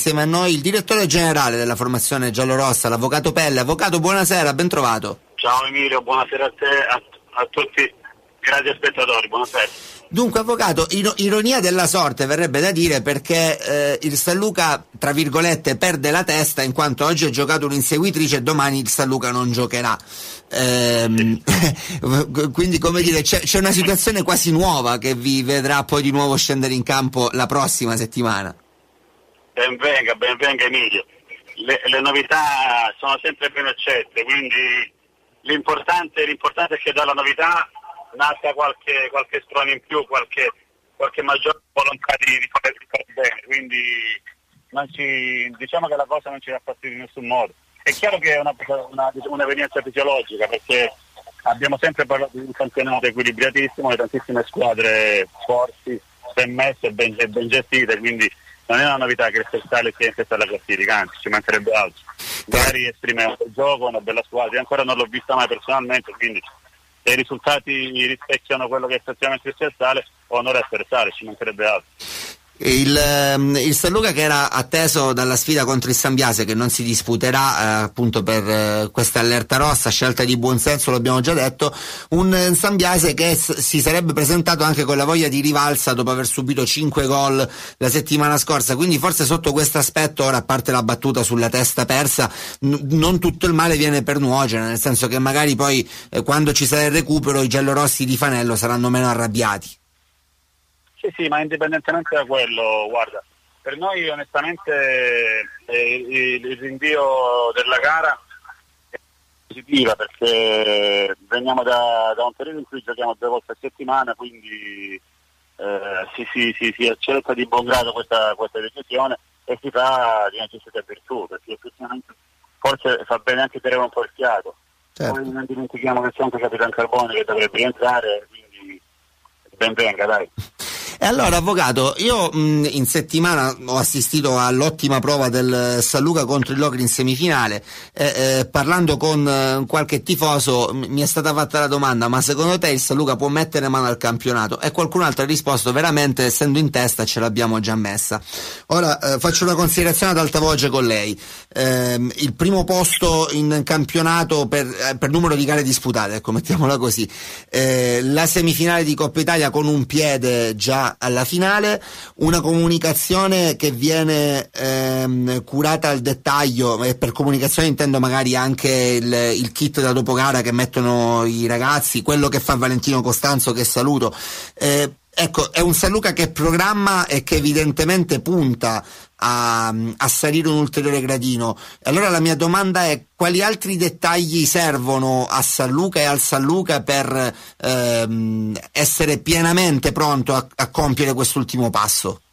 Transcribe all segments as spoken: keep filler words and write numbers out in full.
Insieme a noi il direttore generale della formazione giallorossa, l'avvocato Pelle. Avvocato, buonasera, ben trovato. Ciao Emilio, buonasera a te, a, a tutti i radiospettatori, buonasera. Dunque, avvocato, ironia della sorte verrebbe da dire, perché eh, il San Luca, tra virgolette, perde la testa in quanto oggi ha giocato un'inseguitrice e domani il San Luca non giocherà. Ehm, quindi, come dire, c'è, c'è una situazione quasi nuova che vi vedrà poi di nuovo scendere in campo la prossima settimana. Ben venga, ben venga Emilio. Le, le novità sono sempre ben accette, quindi l'importante, l'importante è che dalla novità nasca qualche, qualche sprone in più, qualche, qualche maggiore volontà di, di fare bene, quindi non ci, diciamo che la cosa non ci dà fastidio in nessun modo. È chiaro che è una, una, un'evenienza fisiologica, perché abbiamo sempre parlato di un campionato equilibriatissimo, di tantissime squadre forti, ben messe e ben, ben gestite, quindi non è una novità che il Sestale sia in testa alla classifica, anzi ci mancherebbe altro. Magari esprime un bel gioco, una bella squadra, io ancora non l'ho vista mai personalmente, quindi se i risultati rispecchiano quello che è effettivamente il Sestale, onore a Sestale, ci mancherebbe altro. Il, il San Luca, che era atteso dalla sfida contro il San Biase, che non si disputerà eh, appunto per eh, questa allerta rossa, scelta di buonsenso, l'abbiamo già detto, un San Biase che s- si sarebbe presentato anche con la voglia di rivalsa dopo aver subito cinque gol la settimana scorsa, quindi forse sotto questo aspetto, ora, a parte la battuta sulla testa persa, n- non tutto il male viene per nuocere, nel senso che magari poi eh, quando ci sarà il recupero i giallorossi di Fanello saranno meno arrabbiati. Sì, sì, ma indipendentemente da quello, guarda, per noi onestamente eh, il, il rinvio della gara è positiva, perché veniamo da, da un periodo in cui giochiamo due volte a settimana, quindi eh, si, si, si, si accetta di buon grado questa, questa decisione e si fa di necessità e virtù, perché effettivamente forse fa bene anche tenere un po' il fiato. Certo. Poi non dimentichiamo che c'è anche Capitan Carbone che dovrebbe rientrare, quindi ben venga, dai. E allora, avvocato, io mh, in settimana ho assistito all'ottima prova del San Luca contro il Locri in semifinale, eh, eh, parlando con eh, qualche tifoso m- mi è stata fatta la domanda: ma secondo te il San Luca può mettere mano al campionato? E qualcun altro ha risposto: veramente, essendo in testa ce l'abbiamo già messa. Ora eh, faccio una considerazione ad alta voce con lei. Eh, il primo posto in campionato per, eh, per numero di gare disputate, ecco, mettiamola così, eh, la semifinale di Coppa Italia con un piede già alla finale, una comunicazione che viene ehm, curata al dettaglio, e per comunicazione intendo magari anche il, il kit da dopo gara che mettono i ragazzi, quello che fa Valentino Costanzo, che saluto. Eh, ecco, è un San Luca che programma e che evidentemente punta a, a salire un ulteriore gradino. Allora la mia domanda è: quali altri dettagli servono a San Luca e al San Luca per ehm, essere pienamente pronto a, a compiere quest'ultimo passo?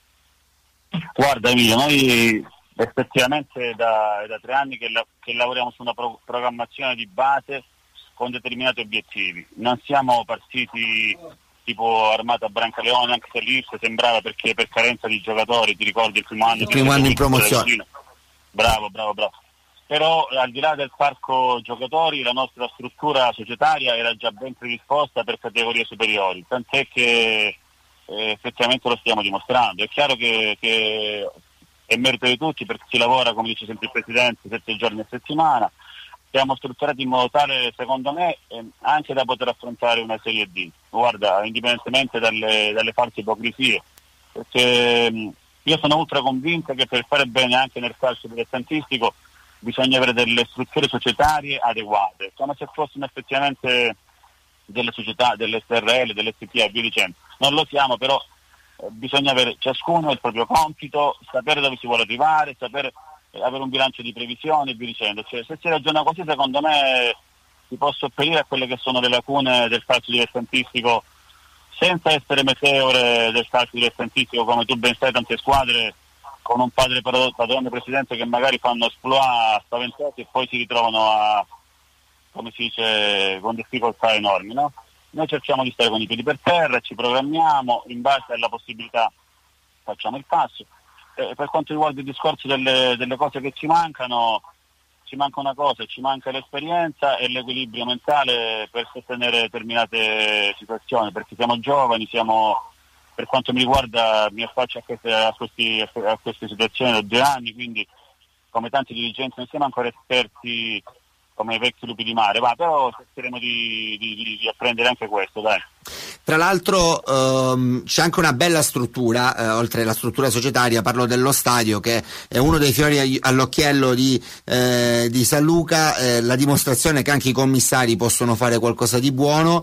Guarda Emilio, noi effettivamente da, da tre anni che, la, che lavoriamo su una pro, programmazione di base con determinati obiettivi. Non siamo partiti tipo Armata Brancaleone, anche se all'inizio sembrava, perché per carenza di giocatori, ti ricordi il primo anno, il primo anno in promozione. Bravo, bravo, bravo. Però al di là del parco giocatori, la nostra struttura societaria era già ben predisposta per categorie superiori, tant'è che eh, effettivamente lo stiamo dimostrando. È chiaro che, che è merito di tutti, perché si lavora, come dice sempre il Presidente, sette giorni a settimana. Siamo strutturati in modo tale, secondo me, eh, anche da poter affrontare una Serie D. Guarda, indipendentemente dalle, dalle false ipocrisie, perché mh, io sono ultra convinto che per fare bene anche nel calcio dilettantistico bisogna avere delle strutture societarie adeguate, come se fossero effettivamente delle società, delle S R L, delle S P A e via dicendo. Non lo siamo, però eh, bisogna avere ciascuno il proprio compito, sapere dove si vuole arrivare, sapere avere un bilancio di previsione e via dicendo. Cioè, se si ragiona così, secondo me si può sopperire a quelle che sono le lacune del calcio dilettantistico, senza essere meteore del calcio dilettantistico, come tu ben sai, tante squadre con un padre padrone presidente che magari fanno esploit spaventosi e poi si ritrovano a, come si dice, con difficoltà enormi, no? Noi cerchiamo di stare con i piedi per terra, ci programmiamo, in base alla possibilità facciamo il passo. Eh, per quanto riguarda il discorso delle, delle cose che ci mancano, ci manca una cosa, ci manca l'esperienza e l'equilibrio mentale per sostenere determinate situazioni, perché siamo giovani, siamo per quanto mi riguarda mi affaccio a queste, a questi, a queste situazioni da due anni, quindi come tanti dirigenti non siamo ancora esperti come i vecchi lupi di mare, ma però cercheremo di, di, di apprendere anche questo, dai. Tra l'altro ehm, c'è anche una bella struttura, eh, oltre alla struttura societaria, parlo dello stadio che è uno dei fiori all'occhiello di, eh, di San Luca, eh, la dimostrazione che anche i commissari possono fare qualcosa di buono.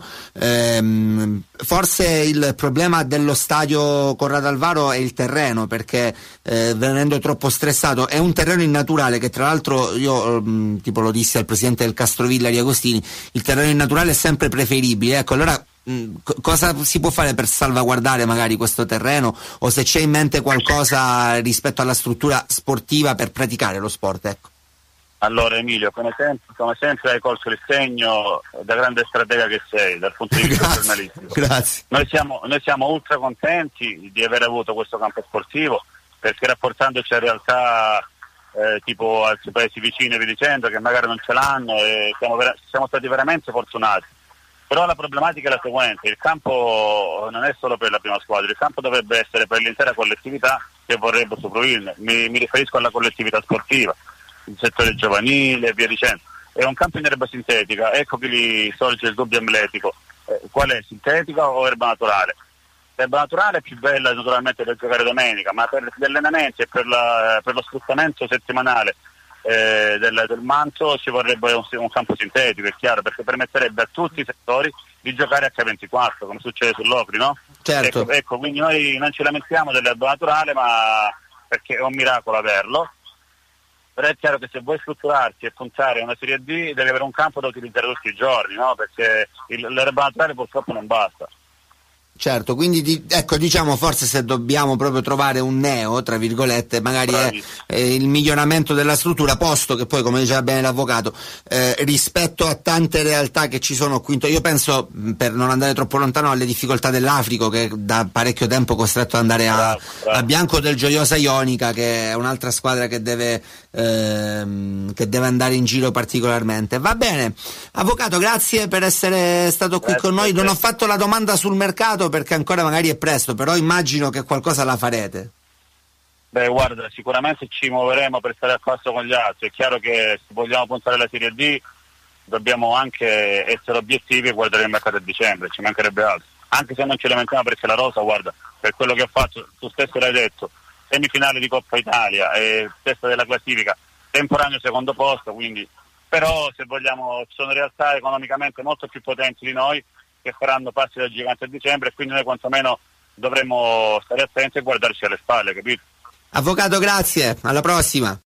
Ehm, forse il problema dello stadio Corrado Alvaro è il terreno, perché eh, venendo troppo stressato, è un terreno innaturale che tra l'altro io ehm, tipo lo dissi al presidente del Castrovilla Di Agostini, il terreno innaturale è sempre preferibile, ecco, allora cosa si può fare per salvaguardare magari questo terreno, o se c'è in mente qualcosa rispetto alla struttura sportiva per praticare lo sport, ecco. Allora Emilio, come sempre, come sempre hai colto il segno da grande stratega che sei dal punto di vista giornalistico. Grazie. Noi siamo, noi siamo ultra contenti di aver avuto questo campo sportivo, perché rapportandoci a realtà eh, tipo altri paesi vicini e vi dicendo che magari non ce l'hanno, e siamo, vera- siamo stati veramente fortunati. Però la problematica è la seguente: il campo non è solo per la prima squadra, il campo dovrebbe essere per l'intera collettività che vorrebbe usufruirne. Mi, mi riferisco alla collettività sportiva, il settore giovanile e via dicendo. È un campo in erba sintetica, ecco che lì sorge il dubbio embletico: eh, qual è, sintetica o erba naturale? L'erba naturale è più bella naturalmente per giocare domenica, ma per gli allenamenti e per, la, per lo sfruttamento settimanale Eh, del, del manto ci vorrebbe un, un campo sintetico, è chiaro, perché permetterebbe a tutti i settori di giocare acca ventiquattro, come succede sull'Opri, no? Certo. Ecco, ecco, quindi noi non ci lamentiamo dell'erba naturale, ma perché è un miracolo averlo, però è chiaro che se vuoi strutturarti e puntare a una Serie D devi avere un campo da utilizzare tutti i giorni, no? Perché il, l'erba naturale purtroppo non basta. Certo, quindi di, ecco, diciamo, forse se dobbiamo proprio trovare un neo, tra virgolette, magari è, è il miglioramento della struttura, posto che poi, come diceva bene l'avvocato, eh, rispetto a tante realtà che ci sono qui, io penso, per non andare troppo lontano, alle difficoltà dell'Africo, che da parecchio tempo è costretto ad andare a, bravo, bravo. a Bianco del Gioiosa Ionica, che è un'altra squadra che deve, ehm, che deve andare in giro particolarmente. Va bene, avvocato, grazie per essere stato qui grazie, con noi. Non ho grazie. fatto la domanda sul mercato perché ancora magari è presto, però immagino che qualcosa la farete. Beh, guarda, sicuramente ci muoveremo per stare a passo con gli altri. È chiaro che se vogliamo puntare alla Serie D dobbiamo anche essere obiettivi e guardare il mercato a dicembre, ci mancherebbe altro. Anche se non ci lamentiamo, perché la rosa, guarda, per quello che ha fatto, tu stesso l'hai detto, semifinale di Coppa Italia e testa della classifica, temporaneo secondo posto, quindi però se vogliamo ci sono realtà economicamente molto più potenti di noi che faranno passi da gigante a dicembre, e quindi noi quantomeno dovremmo stare attenti e guardarci alle spalle, capito? Avvocato, grazie, alla prossima.